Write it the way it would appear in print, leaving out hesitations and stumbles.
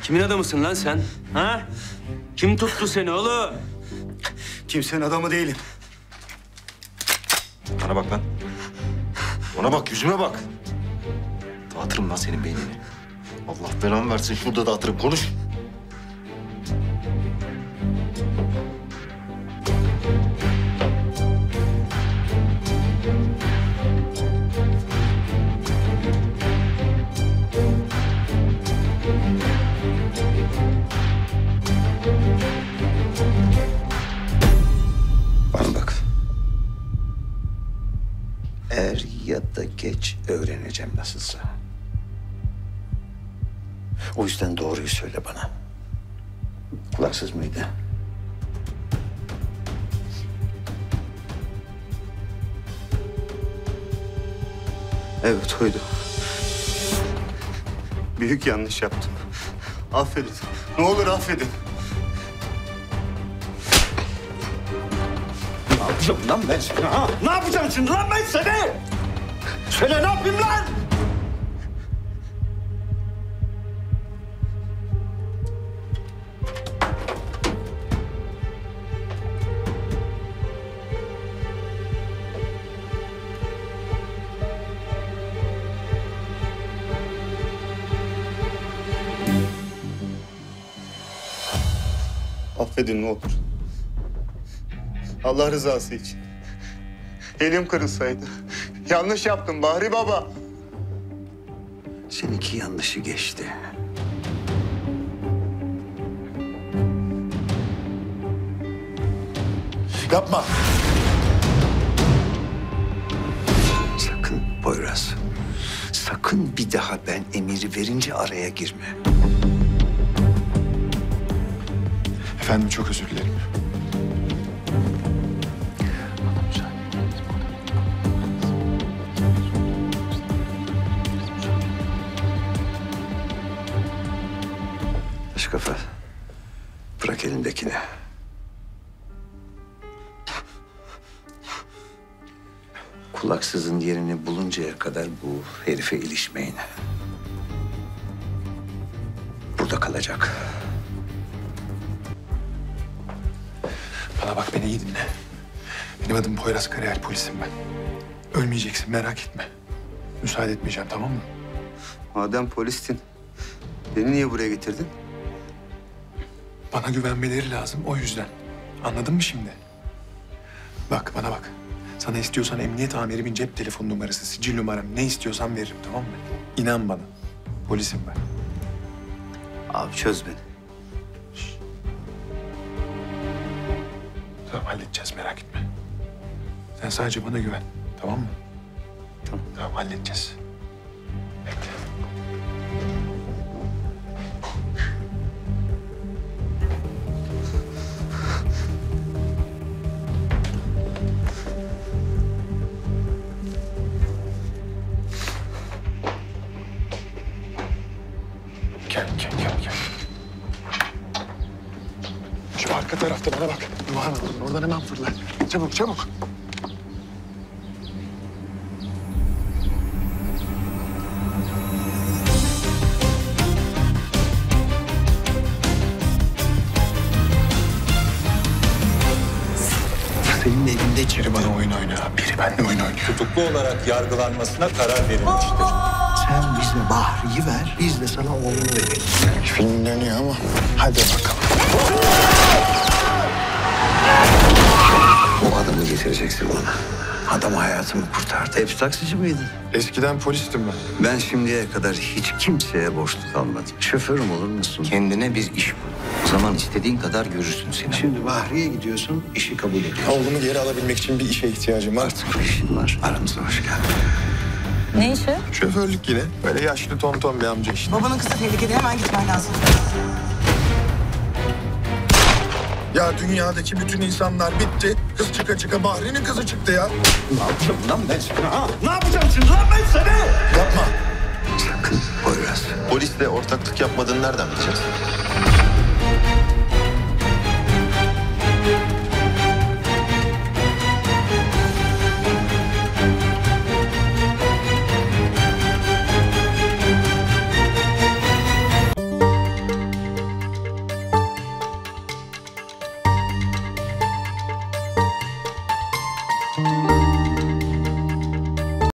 Kimin adamısın lan sen? Ha? Kim tuttu seni oğlum? Kimsenin adamı değilim. Bana bak lan. Bana bak, yüzüme bak. Dağıtırım lan senin beynini. Allah belanı versin, şurada dağıtırım. Konuş. Bana bak. Er ya da geç öğreneceğim nasılsa. O yüzden doğruyu söyle bana. Kulaksız mıydı? Evet, oydu. Büyük yanlış yaptım. Affedin. Ne olur affedin. Ne yapacağım lan ben seni ha? Ne yapacağım şimdi lan ben seni? Söyle ne yapayım lan? Affedin ne olur. Allah rızası için. Elim kırılsaydı. Yanlış yaptım Bahri Baba. Seninki yanlışı geçti. Yapma. Sakın Poyraz. Sakın bir daha ben emiri verince araya girme. Efendim çok özür dilerim. Taş kafa. Bırak elindekini. Kulaksızın yerini buluncaya kadar bu herife ilişmeyin. Burada kalacak. Bana bak, beni iyi dinle. Benim adım Poyraz Karayel, polisim ben. Ölmeyeceksin, merak etme. Müsaade etmeyeceğim, tamam mı? Madem polistin, beni niye buraya getirdin? Bana güvenmeleri lazım, o yüzden. Anladın mı şimdi? Bak, bana bak. Sana istiyorsan emniyet amirimin cep telefon numarası, sicil numaram, ne istiyorsan veririm, tamam mı? İnan bana. Polisim ben. Abi çöz beni. Tamam, halledeceğiz, merak etme. Sen sadece bana güven, tamam mı? Tamam. Tamam, halledeceğiz. Bekle. Gel. Şu arka tarafta bana bak. Duvar var, oradan hemen fırla. Çabuk. Senin evinde içeri bana oyun oynuyor. Biri benimle oyun oynuyor. Tutuklu olarak yargılanmasına karar verilmiştir. Sen bize Bahri'yi ver, biz de sana oğlunu verelim. Film dönüyor ama hadi bakalım. O adamı getireceksin bana. Adam hayatımı kurtardı. Hep taksici miydin? Eskiden polistim ben. Ben şimdiye kadar hiç kimseye borçlu kalmadım. Şoförüm olur musun? Kendine bir iş bul. O zaman istediğin kadar görürsün seni. Şimdi Bahri'ye gidiyorsun, işi kabul ediyorsun. Oğlumu geri alabilmek için bir işe ihtiyacım var. Artık bir işin var. Aramıza hoş geldin. Ne işi? Şoförlük yine. Böyle yaşlı tonton bir amca işte. Babanın kızı tehlikede, hemen gitmen lazım. Ya dünyadaki bütün insanlar bitti. Kız çıka Bahri'nin kızı çıktı ya. Ne yapacağım lan ben seni ha? Ne yapacağım şimdi lan ben seni? Yapma. Sakın Poyraz. Polisle ortaklık yapmadığını nereden bileceğiz?